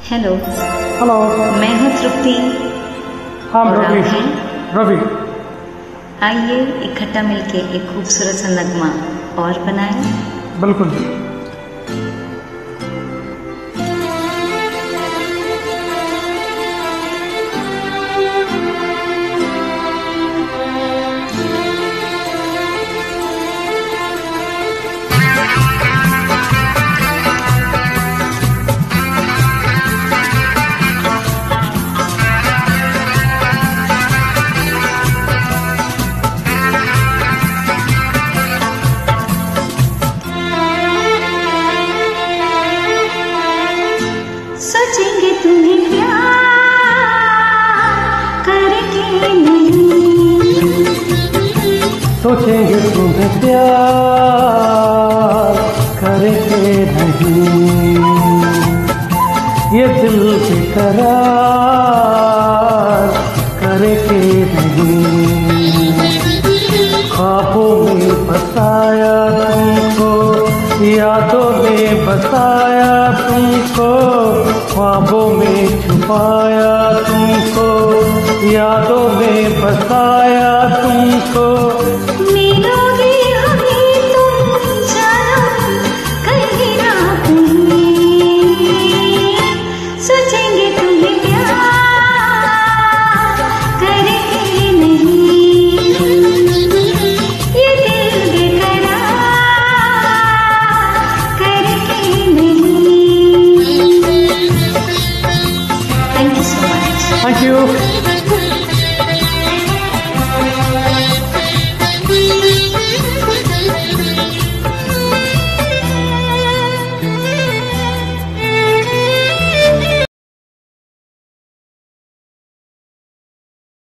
Hello. Hello. मैं हूँ तृप्ति। हम और रवि। आप हैं? रवि। आइए इकट्ठा मिलके एक खूबसूरत सा नगमा और बनाएं। बिल्कुल। सोचेंगे तुम्हें प्यार करके नहीं, सोचेंगे तुम्हें प्यार करके नहीं, ये दिल बेकरार करके नहीं। ख्वाबों में बसाया तुमको, यादों में बसाया तुमको, ख्वाबों में छुपाया तुमको, यादों